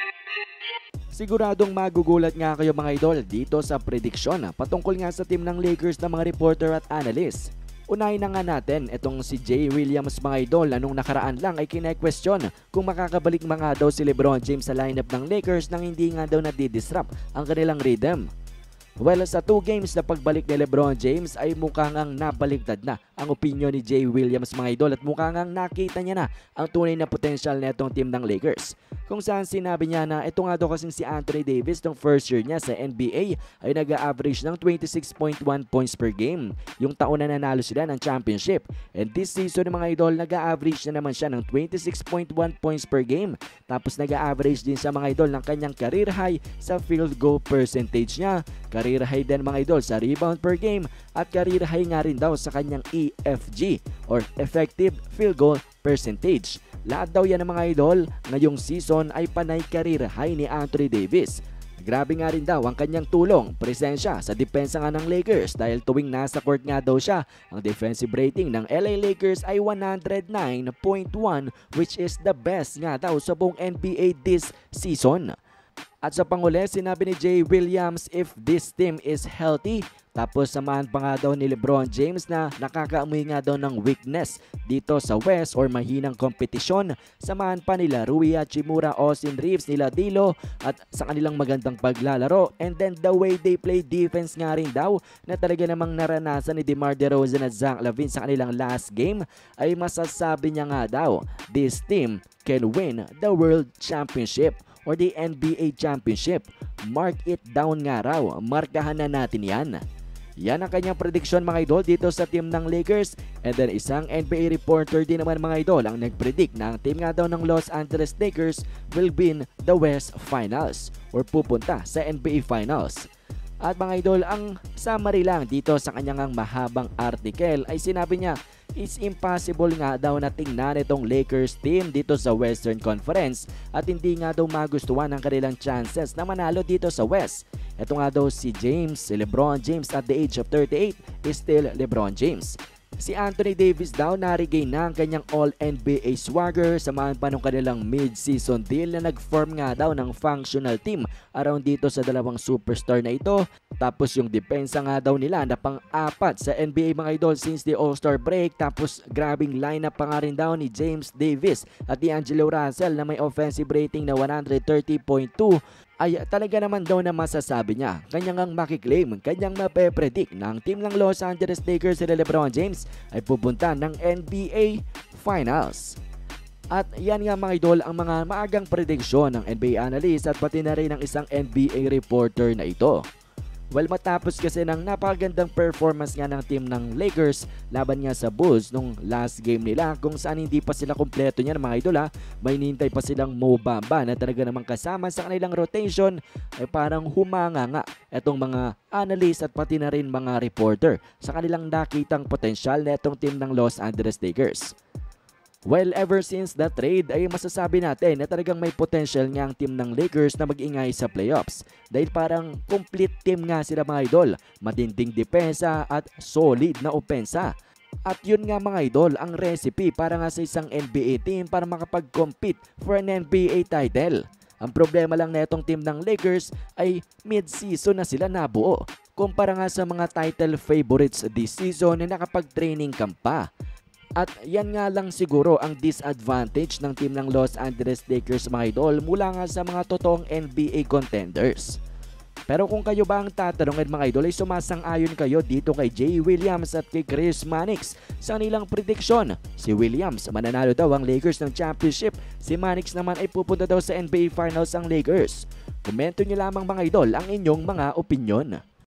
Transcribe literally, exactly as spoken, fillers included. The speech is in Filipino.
Siguradong magugulat nga kayo mga idol dito sa prediksyon patungkol nga sa team ng Lakers ng mga reporter at analyst. Unahin na nga natin itong si Jay Williams mga idol na nung nakaraan lang ay kine-question kung makakabalik mga daw si LeBron James sa lineup ng Lakers nang hindi nga daw nadidisrupt ang kanilang rhythm. Well, sa two games na pagbalik ni LeBron James ay mukhang ang nabaligtad na ang opinion ni Jay Williams mga idol at mukhang ang nakita niya na ang tunay na potential na itong team ng Lakers. Kung saan sinabi niya na ito nga daw kasing si Anthony Davis nung first year niya sa N B A ay nag-a-average ng twenty-six point one points per game yung taon na nanalo sila ng championship. And this season mga idol nag-a-average na naman siya ng twenty-six point one points per game. Tapos nag-a-average din sa mga idol ng kanyang career high sa field goal percentage niya. Career high din mga idol sa rebound per game at career high nga rin daw sa kanyang E F G or effective field goal percentage. Lahat daw yan ng mga idol ngayong season ay panay career high ni Anthony Davis. Grabe nga rin daw ang kanyang tulong, presensya sa depensa nga ng Lakers dahil tuwing nasa court nga daw siya, ang defensive rating ng L A Lakers ay one oh nine point one which is the best nga daw sa buong N B A this season. At sa panguli, sinabi ni Jay Williams if this team is healthy, tapos samahan pa nga daw ni LeBron James na nakakaamoy nga daw ng weakness dito sa West or mahinang kompetisyon. Samahan pa nila Rui Hachimura, Austin Reeves, nila Dilo at sa kanilang magandang paglalaro. And then the way they play defense nga rin daw na talaga namang naranasan ni DeMar DeRozan at Zach LaVine sa kanilang last game ay masasabi niya nga daw this team can win the World Championship or the N B A Championship. Mark it down nga raw. Markahan na natin yan. Yan ang kanyang prediction mga idol dito sa team ng Lakers. And then isang N B A reporter din naman mga idol ang nagpredict na ang team nga daw ng Los Angeles Lakers will win the West Finals or pupunta sa N B A Finals. At mga idol, ang summary lang dito sa kanyang mahabang article ay sinabi niya it's impossible nga daw na tingnan itong Lakers team dito sa Western Conference at hindi nga daw magustuhan ang kanilang chances na manalo dito sa West. Ito nga daw si James, si LeBron James at the age of thirty-eight is still LeBron James. Si Anthony Davis daw na-regain na ang kanyang All-N B A swagger samahan pa nung kanilang mid-season deal na nag-form nga daw ng functional team around dito sa dalawang superstar na ito. Tapos yung depensa nga daw nila na pang-apat sa N B A mga idol since the All-Star break. Tapos grabing lineup pa nga rin daw ni James Davis at D'Angelo Russell na may offensive rating na one thirty point two. Ay talaga naman daw na masasabi niya, kanyang ang makiklaim, kanyang mape-predict na ang team ng Los Angeles Lakers si LeBron James ay pupunta ng N B A Finals. At yan nga mga idol ang mga maagang prediksyon ng N B A analyst at pati na rin ng isang N B A reporter na ito. Well, matapos kasi ng napakagandang performance nga ng team ng Lakers laban nga sa Bulls nung last game nila kung saan hindi pa sila kumpleto niyan mga idol ha. May nintay pa silang Mo Bamba na talaga namang kasama sa kanilang rotation ay parang humanga nga itong mga analyst at pati na rin mga reporter sa kanilang nakitang potensyal na itong team ng Los Angeles Lakers. Well, ever since the trade ay masasabi natin na talagang may potential nga ang team ng Lakers na mag-ingay sa playoffs. Dahil parang complete team nga sila mga idol. Matinding depensa at solid na opensa. At yun nga mga idol ang recipe para nga sa isang N B A team para makapag-compete for an N B A title. Ang problema lang na itong team ng Lakers ay mid-season na sila nabuo. Kumpara nga sa mga title favorites this season na nakapag-training camp pa. At yan nga lang siguro ang disadvantage ng team ng Los Angeles Lakers mga idol mula nga sa mga totoong N B A contenders. Pero kung kayo ba ang tatanungin mga idol ay sumasang-ayon kayo dito kay Jay Williams at kay Chris Mannix sa nilang prediction. Si Williams mananalo daw ang Lakers ng championship, si Mannix naman ay pupunta daw sa N B A Finals ang Lakers. Komento nyo lamang mga idol ang inyong mga opinyon.